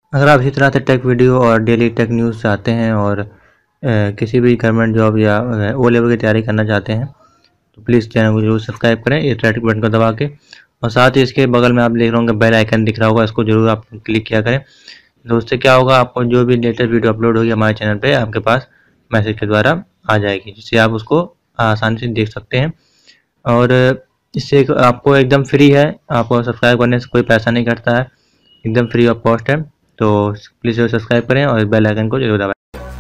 अगर आप इसी तरह से टेक वीडियो और डेली टेक न्यूज़ चाहते हैं और किसी भी गवर्नमेंट जॉब या ओ लेवल की तैयारी करना चाहते हैं तो प्लीज़ चैनल को जरूर सब्सक्राइब करें इस रेड बटन को दबा के। और साथ ही इसके बगल में आप देख रहे होंगे बेल आइकन दिख रहा होगा, इसको जरूर आप क्लिक किया करें। तो उससे क्या होगा, आपको जो भी लेटेस्ट वीडियो अपलोड होगी हमारे चैनल पे आपके पास मैसेज के द्वारा आ जाएगी, जिससे आप उसको आसानी से देख सकते हैं। और इससे आपको एकदम फ्री है, आपको सब्सक्राइब करने से कोई पैसा नहीं कटता है, एकदम फ्री ऑफ कॉस्ट है। तो प्लीज़ सब्सक्राइब करें और बेल आइकन को जरूर दबाएं।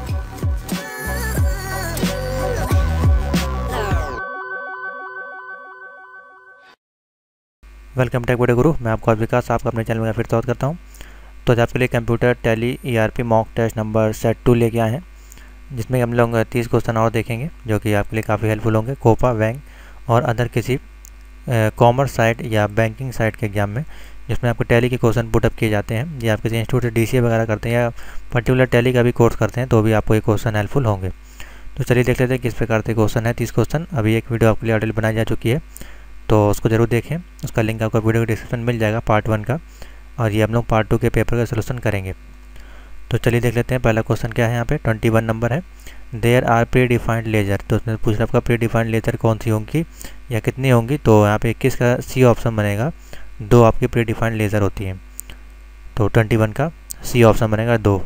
वेलकम टेक वीडियो गुरु, मैं आपका विकास आपका अपने चैनल में फिर स्वागत करता हूं। तो आज आपके लिए computer Tally ERP mock test number set 2 लेके आए हैं, जिसमें हम लोग 30 क्वेश्चन और देखेंगे जो कि आपके लिए काफ़ी हेल्पफुल होंगे कोपा, बैंक और अदर किसी कॉमर्स साइट या बैंकिंग साइट के एग्जाम में, जिसमें आपको टैली के क्वेश्चन पुटअप किए जाते हैं। या आप किसी इंस्टीट्यूट से डीसीए वगैरह करते हैं या पर्टिकुलर टैली का भी कोर्स करते हैं तो भी आपको ये क्वेश्चन हेल्पफुल होंगे। तो चलिए देख लेते हैं किस प्रकार के क्वेश्चन है। 30 क्वेश्चन, अभी एक वीडियो आपके लिए ऑलरेडी बनाई जा चुकी है, तो उसको जरूर देखें। उसका लिंक आपको वीडियो के डिस्क्रिप्शन मिल जाएगा पार्ट 1 का, और ये हम लोग पार्ट 2 के पेपर का सोल्यूशन करेंगे। तो चलिए देख लेते हैं पहला क्वेश्चन क्या है। यहाँ पे 21 नंबर है। There are predefined ledger, तो उसमें पूछ रहा है आपका प्री डिफाइंड लेजर कौन सी होंगी या कितनी होंगी। तो यहाँ पे 21 का सी ऑप्शन बनेगा, 2 आपकी प्री डिफाइंड लेजर होती हैं। तो 21 का सी ऑप्शन बनेगा 2।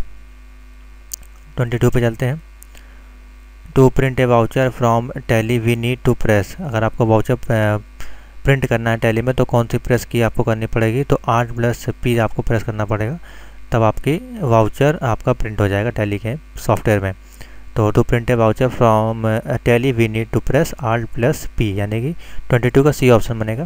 22 पे चलते हैं। To print a voucher from Tally we need to press, अगर आपको वाउचर प्रिंट करना है टैली में तो कौन सी प्रेस की आपको करनी पड़ेगी। तो Alt+P आपको प्रेस करना पड़ेगा, तब आपकी वाउचर आपका प्रिंट हो जाएगा टैली के सॉफ्टवेयर में। तो to print a voucher from Tally we need to press Alt+P, यानी कि 22 का सी ऑप्शन बनेगा।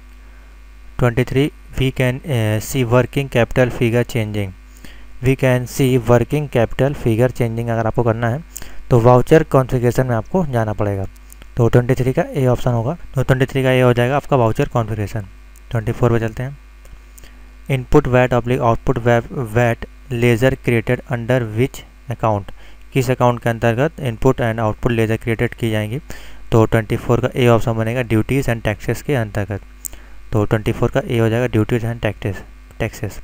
23 we can see working capital figure changing, we can see working capital figure changing अगर आपको करना है तो वाउचर कॉन्फ़िगरेशन में आपको जाना पड़ेगा। तो 23 का ए ऑप्शन होगा। तो 23 का ए हो जाएगा आपका वाउचर कॉन्फ़िगरेशन। 24 पे चलते हैं। Input VAT oblique output VAT ledger created under which account, किस अकाउंट के अंतर्गत input and output ledger created की जाएंगी। तो 24 का ए ऑप्शन बनेगा ड्यूटीज़ एंड टैक्सेस के अंतर्गत। तो 24 का ए हो जाएगा duties and taxes.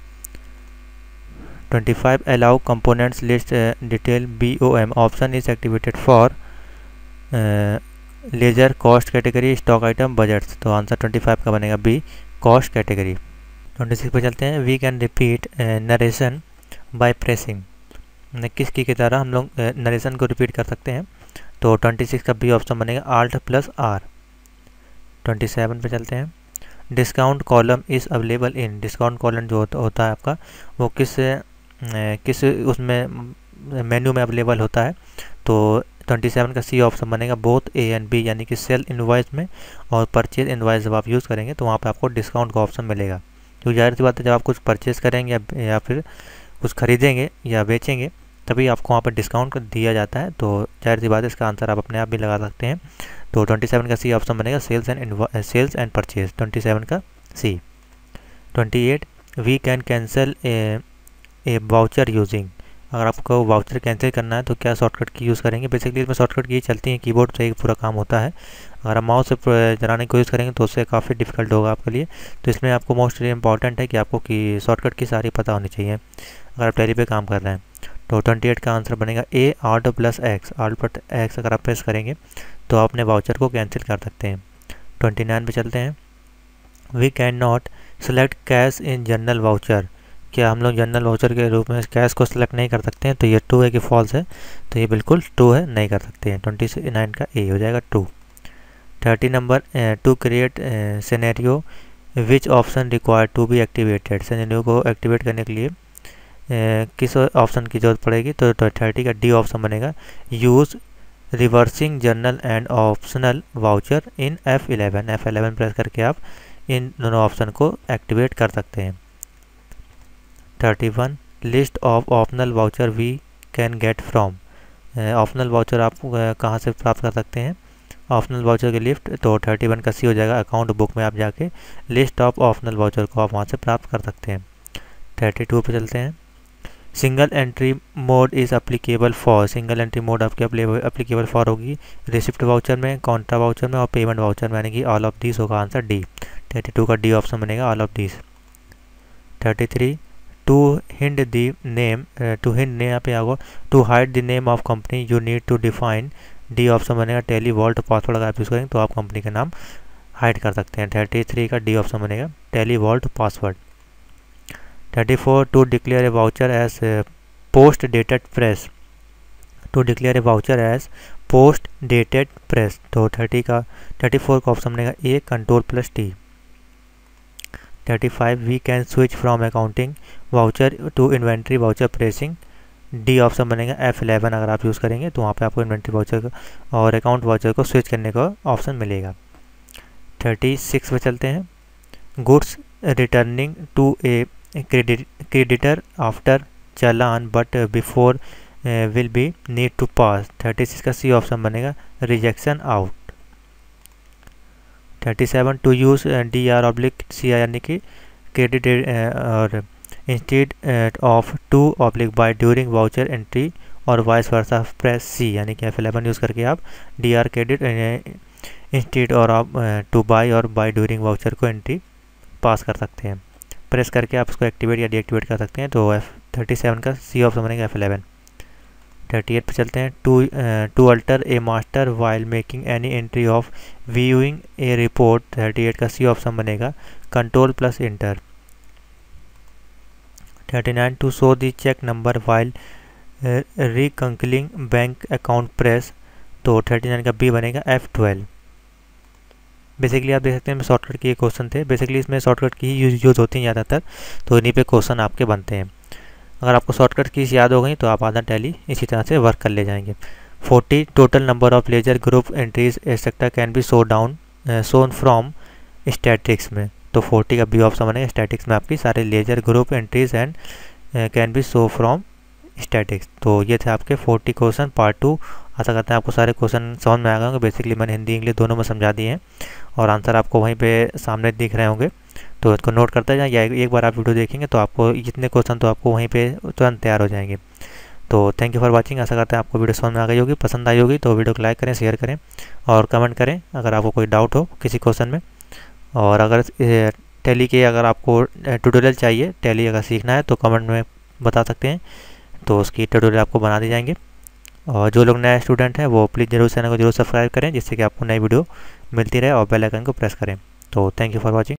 25 allow components list detail BOM, option is activated for ledger cost category stock item budgets. तो आंसर 25 का बनेगा बी, कॉस्ट कैटेगरी। 26 पे चलते हैं। We can repeat narration by pressing, किस की तरह हम लोग नरेशन को रिपीट कर सकते हैं। तो 26 का बी ऑप्शन बनेगा Alt+R। 27 पे चलते हैं। Discount column is available in, discount column जो होता है आपका वो किस उसमें मेन्यू में अवेलेबल होता है। तो 27 का सी ऑप्शन बनेगा बोथ ए एंड बी, यानी कि सेल इनवॉइस में और परचेज इनवॉइस जब आप यूज़ करेंगे तो वहाँ पे आपको डिस्काउंट का ऑप्शन मिलेगा। क्योंकि जाहिर सी बात है जब आप कुछ परचेज करेंगे या फिर कुछ खरीदेंगे या बेचेंगे तभी आपको वहाँ पर डिस्काउंट दिया जाता है। तो जाहिर सी बात है इसका आंसर आप अपने आप भी लगा सकते हैं। तो 27 का सी ऑप्शन बनेगा सेल्स एंड परचेज, 27 का C. 28 we can cancel a voucher using, अगर आपको वाउचर कैंसिल करना है तो क्या शॉर्टकट की यूज़ करेंगे। बेसिकली इसमें शॉर्टकट की चलती है, कीबोर्ड से ही पूरा काम होता है। अगर आप माउस से चलाने की कोशिश करेंगे तो उससे काफ़ी डिफिकल्ट होगा आपके लिए। तो इसमें आपको मोस्टली इंपॉर्टेंट है कि आपको की शॉर्टकट की सारी पता होनी चाहिए अगर आप टैली पे काम कर रहे हैं। तो 28 का आंसर बनेगा ए, Alt+X। Alt+X अगर आप प्रेस करेंगे तो आप अपने वाउचर को कैंसिल कर सकते हैं। 29 पे चलते हैं। We can not select cash in general voucher, क्या हम लोग जनरल वाउचर के रूप में कैश को सिलेक्ट नहीं कर सकते हैं। तो ये 2 है कि फॉल्स है। तो ये बिल्कुल 2 है, नहीं कर सकते हैं। 29 का ए हो जाएगा 2। 30 number, to create scenario which option required to be activated, scenario को एक्टिवेट करने के लिए किस ऑप्शन की जरूरत पड़ेगी। तो 30 का डी ऑप्शन बनेगा use reversing journal and optional voucher in F11, F11 press करके आप इन दोनों ऑप्शन को एक्टिवेट कर सकते हैं। 31 list of optional voucher we can get from, optional voucher आप कहाँ से प्राप्त कर सकते हैं। ऑप्शनल वाउचर की लिस्ट, तो 31 का सी हो जाएगा अकाउंट बुक में आप जाके लिस्ट ऑफ ऑप्शनल वाउचर को आप वहाँ से प्राप्त कर सकते हैं। 32 पे चलते हैं। Single entry mode is applicable for, single entry mode आपके अप्लीकेबल फॉर होगी रिसिप्ट वाउचर में, कॉन्ट्रा वाउचर में और पेमेंट वाउचर में, यानी कि ऑल ऑफ दिस होगा आंसर डी। 32 का डी ऑप्शन बनेगा all of this. 33 to hind the name, to hind ने यहाँ पे आगो to hide the name of company you need to define, D option बनेगा टेली वॉल्ट पासवर्ड। अगर आप यूज़ करेंगे तो आप कंपनी का नाम हाइड कर सकते हैं। 33 का डी ऑप्शन बनेगा Tally vault password. 34 to declare a voucher as post dated press, to declare a voucher as post dated press. तो 34 का ऑप्शन बनेगा A control plus T. 35 we can switch from accounting voucher to inventory voucher pressing, D option बनेगा F11। अगर आप use करेंगे तो वहाँ पे आपको इन्वेंट्री वाउचर और अकाउंट वाउचर को स्विच करने का ऑप्शन मिलेगा। 36 पे चलते हैं, goods returning to a creditor after challan but before will be need to pass. 36 का सी ऑप्शन बनेगा rejection out. 37 to use DR/CI यानी कि क्रेडिट और instead of to oblique by during voucher entry और वाइस वर्सा प्रेस सी, यानी कि F11 use करके आप DR क्रेडिट इंस्टेड और आप टू बाय और बाय ड्यूरिंग वाउचर को एंट्री पास कर सकते हैं। प्रेस करके आप उसको एक्टिवेट या डीएक्टिवेट कर सकते हैं। तो 37 का सी ऑप्शन बनेगा F11। 38 पे चलते हैं, to alter a master while making any entry of viewing a report. 38 का सी ऑप्शन बनेगा control plus enter. 39 to show the cheque number while reconciling bank account press. तो 39 का बी बनेगा F12। Basically आप देख सकते हैं शॉर्टकट के ये क्वेश्चन थे। बेसिकली इसमें शॉर्टकट की ही यूज़ होती हैं ज़्यादातर, तो इन्हीं पे क्वेश्चन आपके बनते हैं। अगर आपको शॉर्टकट कीज याद हो गई तो आप आधा टैली इसी तरह से वर्क कर ले जाएंगे। 40 total number of ledger group entries etcetera can be shown from statistics में। तो 40 का बी ऑप्शन बनेगा स्टैटिक्स में आपकी सारे ledger group entries and can be show from statistics. तो ये थे आपके 40 क्वेश्चन पार्ट 2। आशा करते हैं आपको सारे क्वेश्चन समझ में आ गए होंगे। बेसिकली मैंने हिंदी इंग्लिश दोनों में समझा दिए हैं और आंसर आपको वहीं पे सामने दिख रहे होंगे, तो इसको नोट करते जाएं। या एक बार आप वीडियो देखेंगे तो आपको जितने क्वेश्चन तो आपको वहीं पे तुरंत तैयार हो जाएंगे। तो थैंक यू फॉर वाचिंग। आशा करते हैं आपको वीडियो समझ में आ गई होगी, पसंद आई होगी तो वीडियो को लाइक करें, शेयर करें और कमेंट करें अगर आपको कोई डाउट हो किसी क्वेश्चन में। और अगर टैली के अगर आपको ट्यूटोरियल चाहिए, टैली अगर सीखना है तो कमेंट में बता सकते हैं, तो उसकी ट्यूटोरियल आपको बना दी जाएंगे। और जो लोग नए स्टूडेंट हैं वो प्लीज़ जरूर चैनल को जरूर सब्सक्राइब करें, जिससे कि आपको नई वीडियो मिलती रहे और बेल आइकन को प्रेस करें। तो थैंक यू फॉर वॉचिंग।